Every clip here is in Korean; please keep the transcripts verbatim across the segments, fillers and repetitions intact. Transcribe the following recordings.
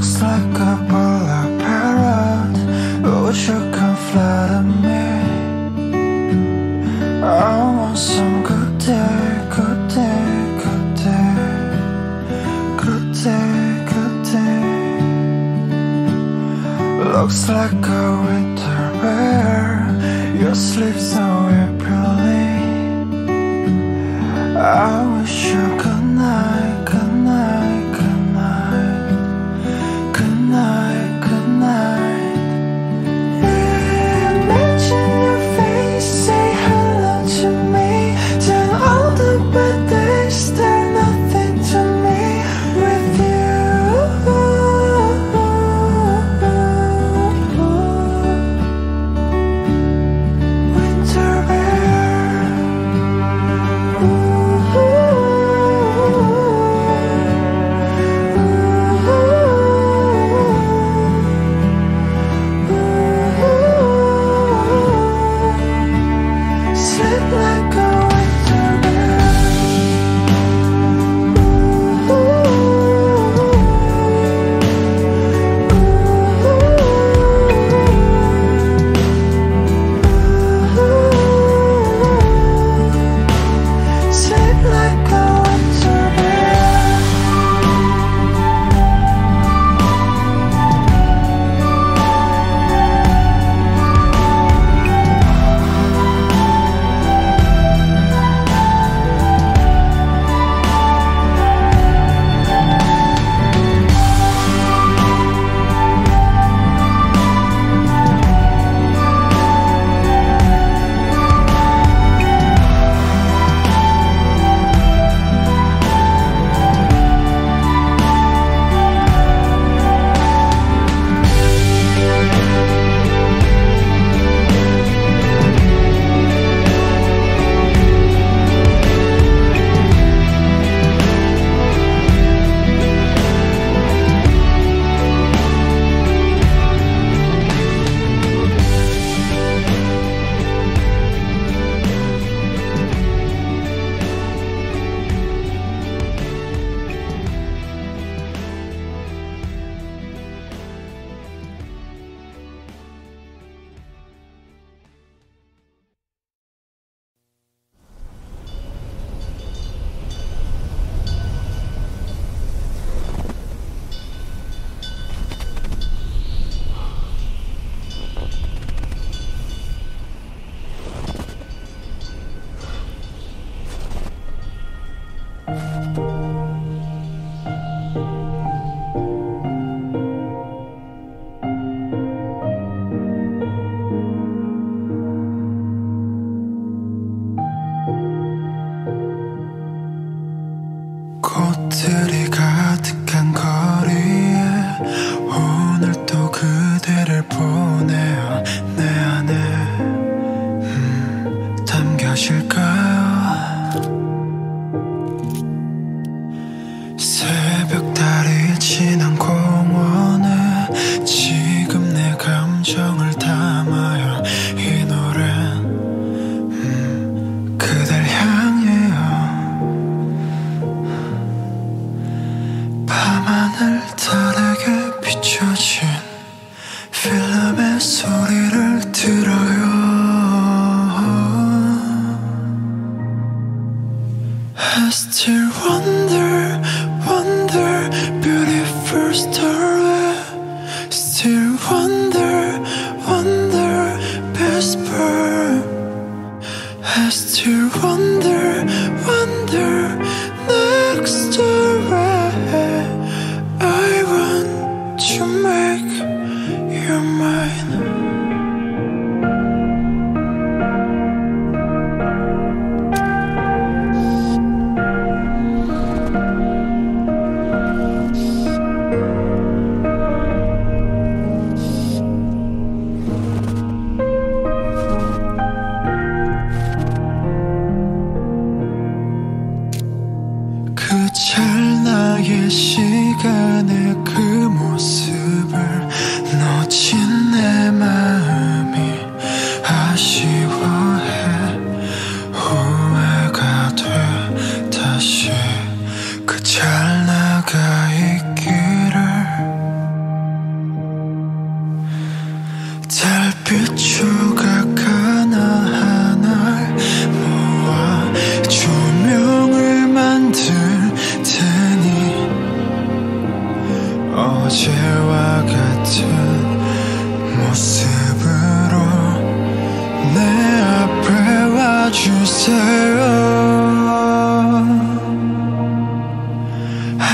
Looks like a black parrot. Wish you can fly to me. I want some good day, good day, good day, good day, good day. Looks like a winter bear. You sleep so happily. I wish you good night, good night, good night, good night, good night. Imagine your face, say hello to me. Then all the bad days, they're nothing to me with you. Winter bear. Sleep like a winter bear. Sleep like a winter bear. 꽃들이 가득한 거리에 오늘도 그대를 보내요. 내 안에 음, 담겨질까요? 새벽달이 지난 공원에 지금 내 감정을 담아요. 이 노래는 음, 그댈 향해요. 밤하늘 달에게 비춰진 필름의 소리를 들어요. I still wonder, wonder, beautiful story. Still wonder, wonder, best part. I still wonder, wonder, next story. I want to make you mine. 그 찰나의 시간에 그 모습을 놓친 내 마음이 아쉬워해. 후회가 돼 다시 그 찰나가 있기를.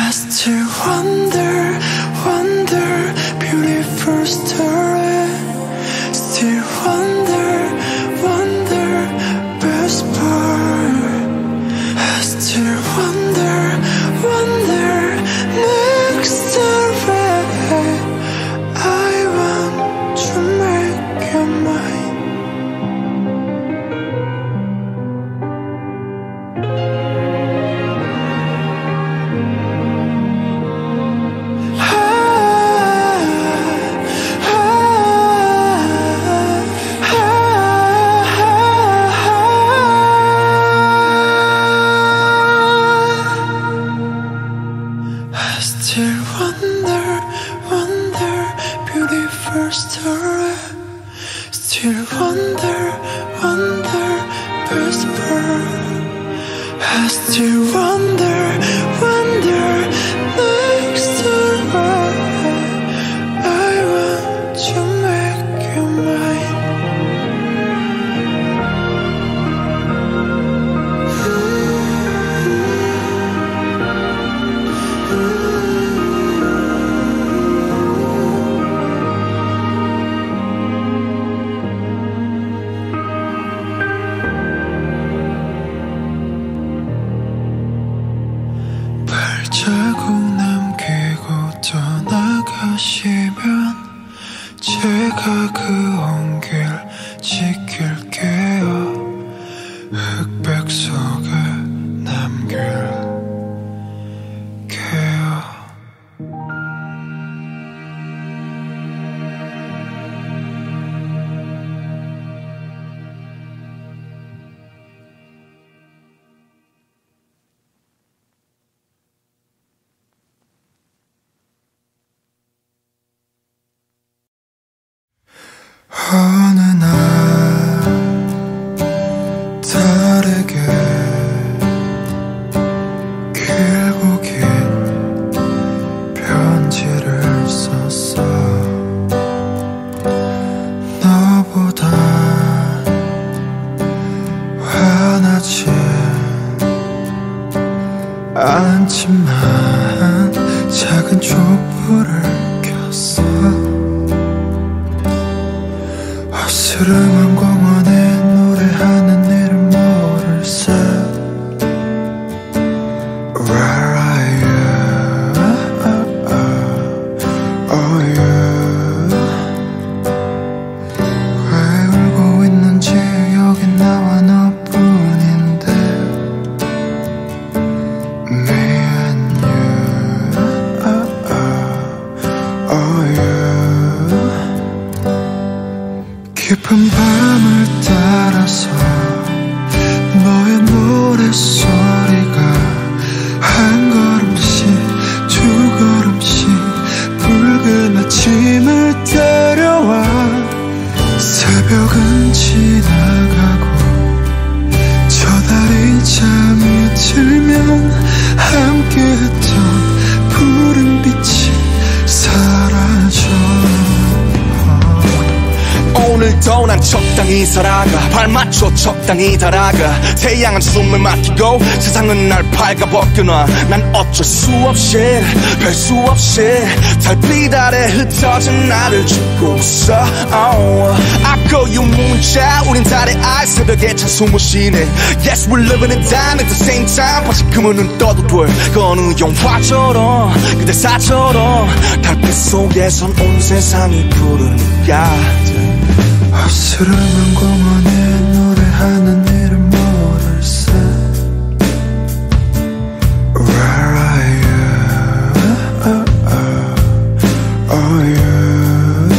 I still wonder, wonder, beautiful story. Still wonder, wonder, best part. I still wonder, wonder, next story. I want to make you mine. I still wonder, wonder, beautiful story. Still wonder, wonder, best part. I still wonder, wonder, next story. I want to make you mine. 발자국 남기고 떠나가시면 제가 그 온길 지킬게요. 흑백 속에 남길게요. 어느 날 다르게 길고 긴 편지를 썼어. 너보다 화나지 않지만 작은 촛불을 켰어. 어스름한 공원에 노래하는 이름 모를세. Where are you? Oh you. 왜 울고 있는지 여긴 나와 너뿐인데. Me and you. Oh you. 깊은 밤을 따라서 너의 노랫소리가 한 걸음씩 두 걸음씩 붉은 아침을 따라와. 새벽은 지나가고 저 달이 잠이 들면 함께했던 푸른 빛이 사라져. 오늘도 난 적당히 살아가. 발맞춰 적당히 달아가. 태양은 숨을 막히고 세상은 날 발가벗겨놔. 난 어쩔 수 없이 별 수 없이 달빛 아래 흩어진 나를 죽고 있어. oh. 아까 이 문자 우린 달의 알 새벽에 찬 숨을 쉬네. Yes we're living it down at the same time. 다시금은 눈 떠도 돼. 그 어느 영화처럼 그대 사처럼 달빛 속에선 온 세상이 푸르니까. 어스름한 공원에 노래하는 이름 모를세. Where are you? Oh you.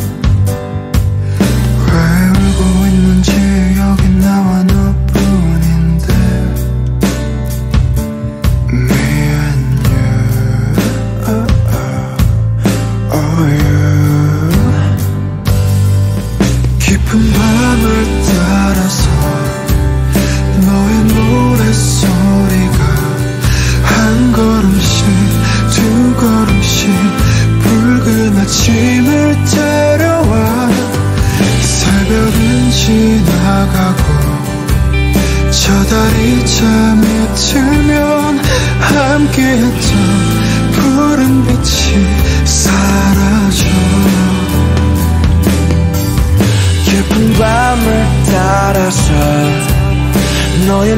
왜 울고 있는지 여긴 나와 너뿐인데. Me and you. Oh you. 깊은 밤을 따라서 너의 노랫소리가 한 걸음씩 두 걸음씩 붉은 아침을 따라와. 새벽은 지나가고 저 달이 잠이 들면 함께했던 너의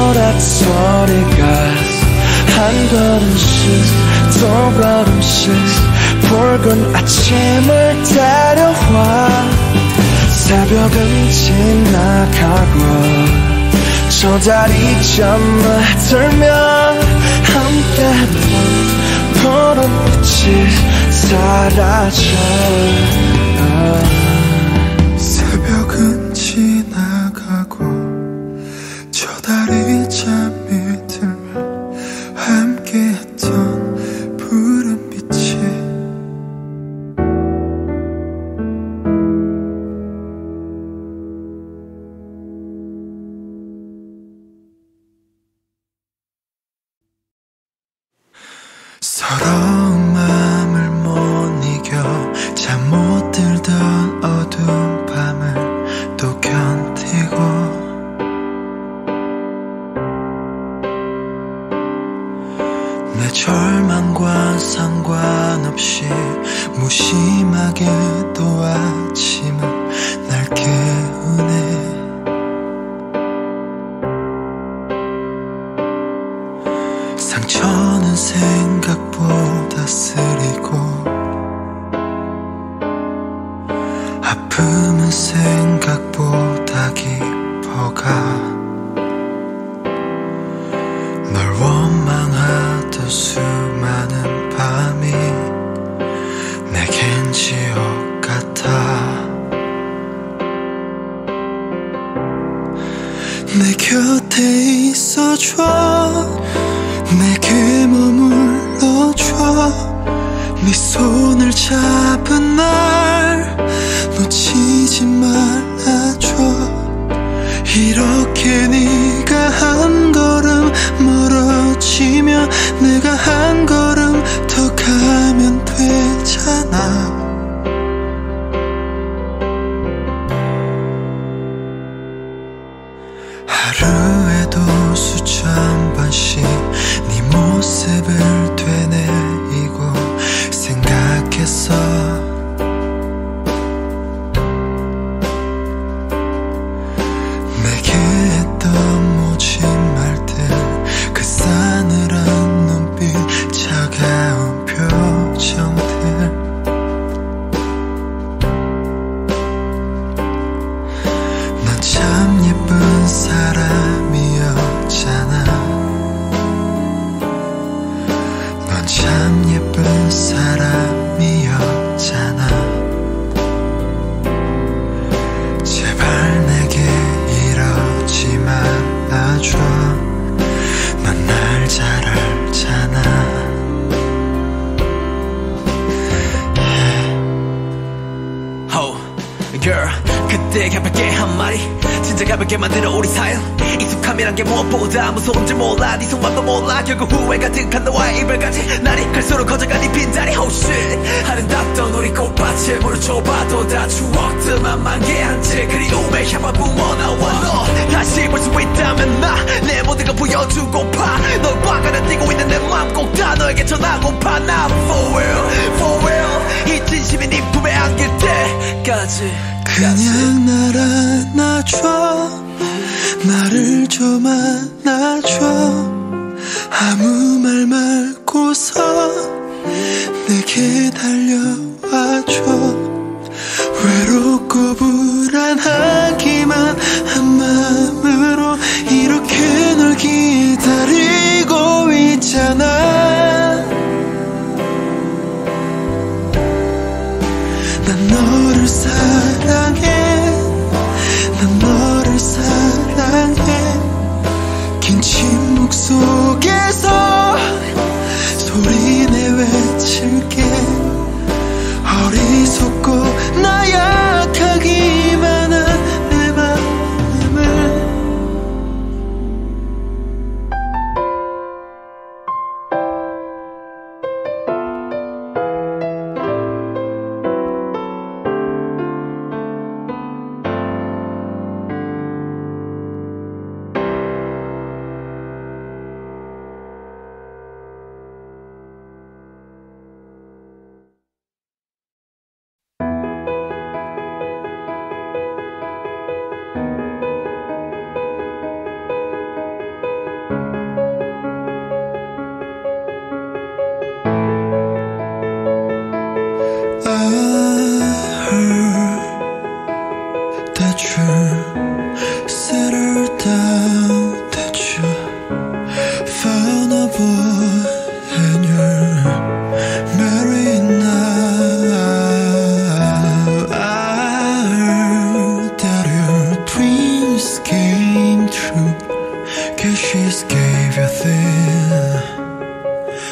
노랫소리가 한 걸음씩 두 걸음씩 붉은 아침을 데려와 새벽은 지나가고 저 달이 잠을 들면 함께했던 푸른빛이 사라져. 새벽은 지나가고 저 달이 잠이 들면 함께했던 푸른빛이 서러운 마음을 못 이겨 잠 못 들던 어두운 밤을 또 견디고 내 절망과 상관없이 무심하게 또 아침은 날 깨우네. 상처는 생각보다 쓰리고 아픔은 생각보다 깊어가 널 원망하던 수많은 밤이 내겐 지옥 같아. 내 곁에 있어줘 내게 머물러줘 네 손을 잡은 날 놓치지 말아줘. 이렇게 네가 한 걸음 멀어지면 내가 한 걸음 더 가면 되잖아. 하루에도 수천 번씩 네 모습을 되뇌이고 생각했어. 내게 했던 모진 말들 그 싸늘한 눈빛 차가운 표정들 넌 참 예쁜 사람이었잖아. 넌 참 예쁜 사람이었잖아. 제발 내게 이러지 말아줘. 넌 날 잘 알잖아. Oh, girl, 그때 가볍게 한 말이 진짜 가볍게 만드는 우리 사연. 익숙함이란 게 무엇보다 무서운 줄 몰라. 네 속마음도 몰라. 결국 후회 가득한 너와의 이별까지 날이 갈수록 커져간 이 빈자리. Oh shit, 아름답던 우리 꽃밭에 물을 줘봐도 다 추억들만 만개한 채 그리움의 향만 뿜어나와. 너 다시 볼 수 있다면 나 내 모든 걸 보여주고파. 널 화가 뛰고 있는 내 맘 꼭 다 너에게 전하고파. 나 for real, for real 이 진심이 네 품에 안길 때까지 그냥 날 안아줘. 나를 좀 안아줘. 아무 말 말고서 내게 달려와줘. 외롭고 불안하기만 한 마음으로 이렇게 널 기다리고 있잖아. 난 너를 사랑해. 난 너를 사랑해. 긴 침묵 속에서 소리내 외칠게. 어리석고 나약하기만 한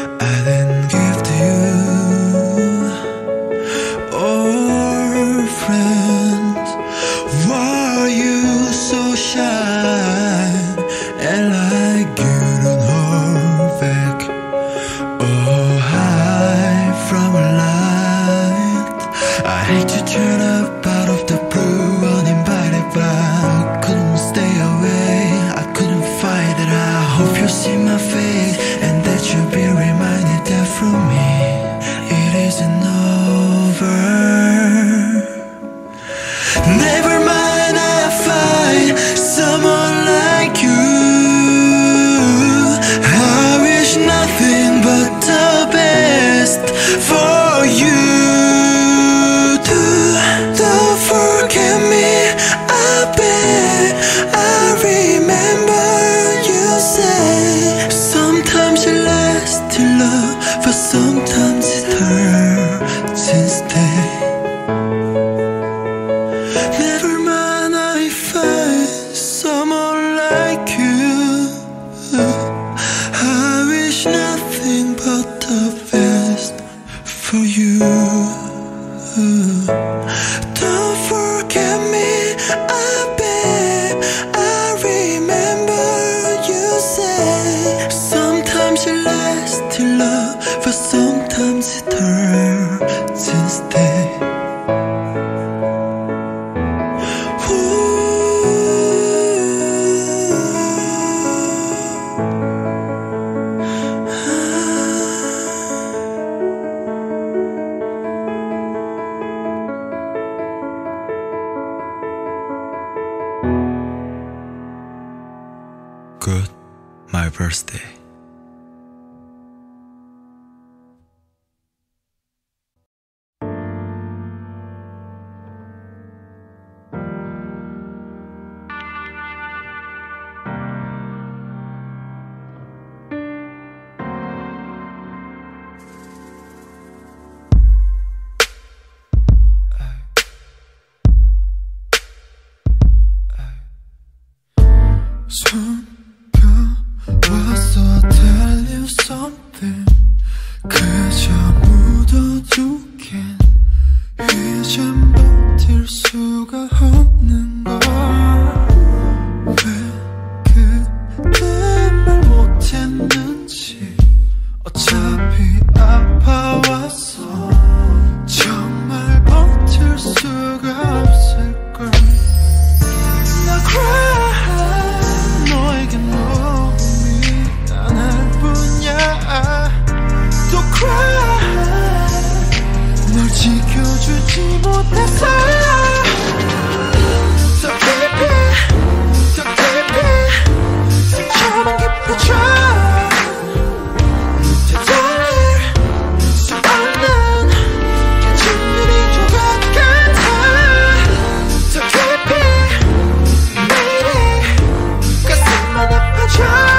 I didn't give to you. Or friends, why are you so shy and like you don't hold back? Oh, hide from a light. I hate to turn up out of the blue uninvited, but I couldn't stay away. I couldn't fight it. I hope you see my face and that you'll be reminded that from me it isn't over. Never mind, I'll find someone like you. I wish nothing but the best for you. Don't forget me, I bet. I remember you say sometimes it lasts in love, but sometimes it hurts instead. Never mind, I find someone like you. I wish nothing but the best for you. Don't forget me, I bet. I remember you say sometimes it lasts in love, but sometimes it hurts instead. Good, my birthday. 숨겨왔어, tell you something. 그저 묻어두긴 이젠 버틸 수가 없는 걸. 왜 그때 말 못했는지. 어차피 아파왔어. 정말 버틸 수가 없을걸. 나 cry, 너에게 너무 미안할 뿐이야. 또 cry, 널 지켜주지 못해서. So baby, so baby, 상처만 깊어져. 되돌릴 수 없는 괜찮은 일인 것 같아. So baby, 가슴만 아파져.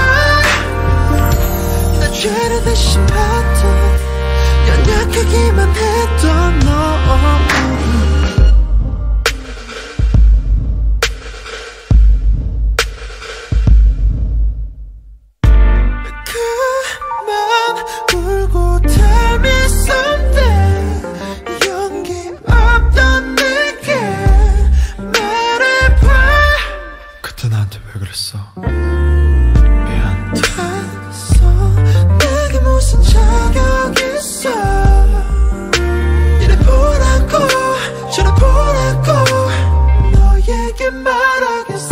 나 죄를 대신받아 연약하기만 했던 너. 그만 울고 tell me something. 용기 없던 내게 말해봐. 그때 나한테 왜 그랬어? 내게 무슨 자격 있어? 이래 보라고 저래 보라고 너에게 말하겠어.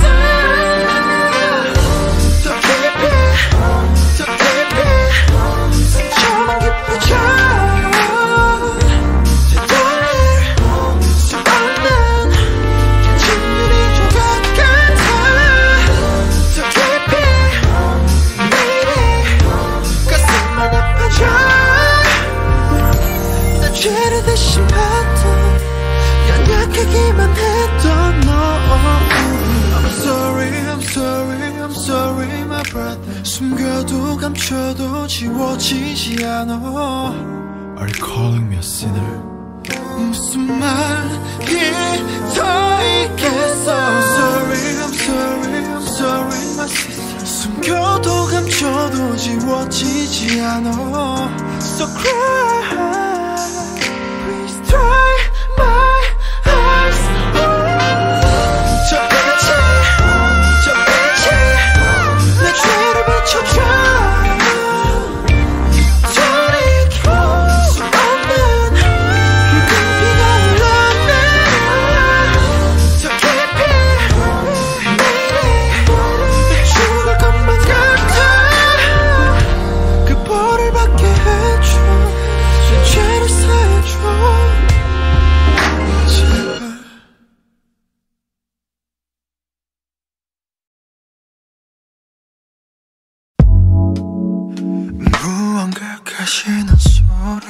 So baby, so baby, 상처만 깊어져. 되돌릴 수 없는 괜찮은 일인 것 같아. So baby, 가슴만 아파져. 나 죄를 대신 받아 연약하기만 했던 너. I'm sorry, I'm sorry, I'm sorry my brother. 숨겨도 감춰도 지워지지 않아. Are you calling me a sinner? 무슨 말이 더 있겠어. I'm sorry, I'm sorry, I'm sorry my sister. 숨겨도 감춰도 지워지지 않아. So cry, please dry my eyes. 저 빛이 저 빛이 내 죄를 비춰줘. 돌이킬 수 없는 붉은 비가 흘러내 더 깊이 내일이 죽을 것만 같아. 그 벌을 받게 해줘. 제 죄를 사해줘. 제발. 무언가 가시는 소리.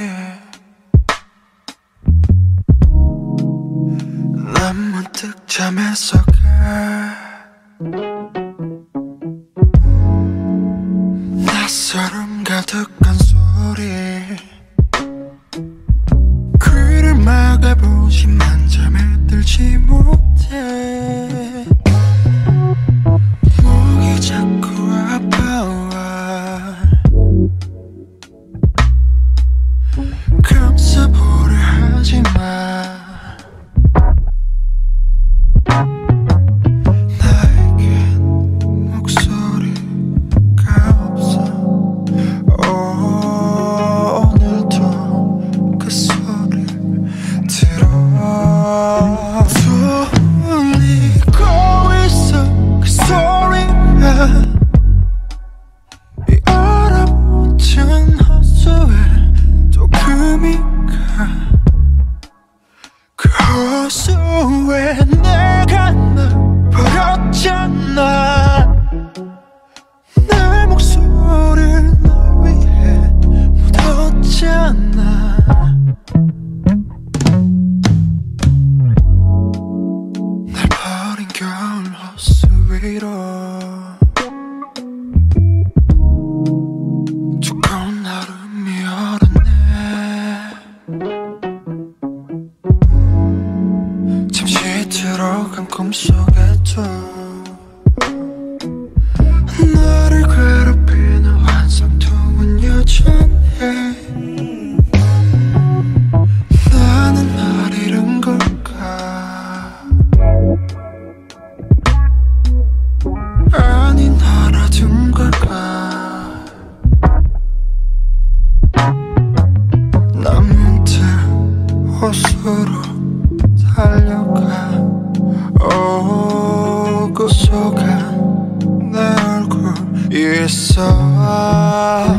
난 문득 잠에서 가. 낯설음 가득한 소리. 귀를 막아보지만 잠에 들지 못해. 목이 자꾸 아파와. 감싸보려 하지마. 나에겐 목소리가 없어. 오늘도 그 소리를 들어. 들리고 있어 그 소리가. 이 얼어붙은 헛소에 또 금이 가. 그 호수에 내가 널 버렸잖아. 내 목소리를 널 위해 묻었잖아. 날 버린 겨울 호수 위로 두꺼운 얼음이 얼었네. 잠시 들어간 꿈속에도 나를 괴롭히는 환상통은 여전해. 나는 날 잃은 걸까? 아니 날아둔 걸까? 난 문득 호수로 달려가. 오고 속아 내 얼굴 있어.